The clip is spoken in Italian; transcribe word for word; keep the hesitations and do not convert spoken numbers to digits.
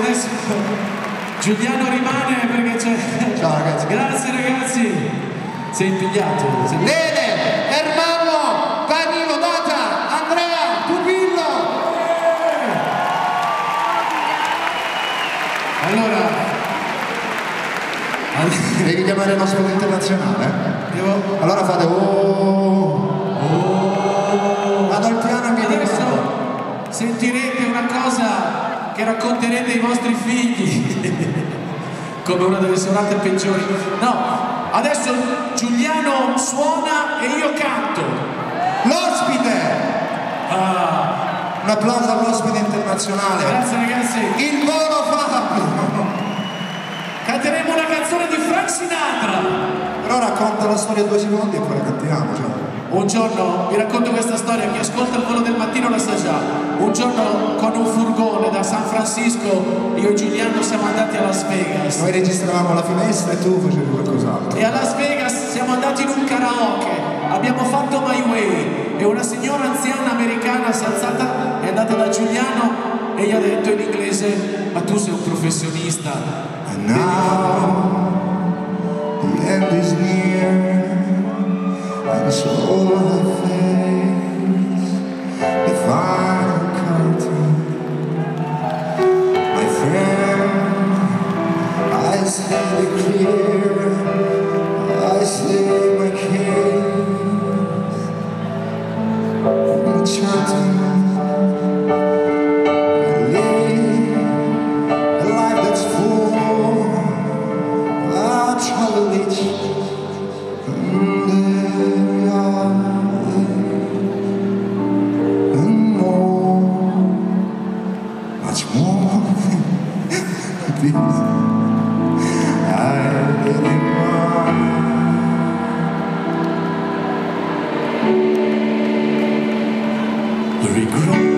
adesso Giuliano rimane perché c'è... Ciao ragazzi. Grazie ragazzi. Sei impigliato. Sei... Bene, Ermanno, Danilo, Data, Andrea, Pupillo. Allora... Devi chiamare il nostro internazionale? Devo... Allora fate oh... Oh... Vado al piano e mi adesso sentirete una cosa che racconterete ai vostri figli come una delle serate peggiori. No, adesso Giuliano suona e io canto. L'ospite! Ah. Un applauso all'ospite internazionale. Grazie ragazzi. Il volo Fabio. Canteremo una canzone di Frank Sinatra. Però racconta la storia in due secondi e poi la cantiamo. Cioè. Un giorno, vi racconto questa storia, chi ascolta il Volo del Mattino la sa già. Un giorno con un furgone da San Francisco io e Giuliano siamo andati a Las Vegas. Noi registravamo alla finestra e tu facevi qualcos'altro. E a Las Vegas siamo andati in un karaoke, abbiamo fatto My Way e una signora anziana americana si è alzata, è andata da Giuliano e gli ha detto in inglese: ma tu sei un professionista. And now the end is near. And so I face the final curtain. My friend, I say it clear, I say my case. Enchanting, I live a life that's full. I travel each. Regret.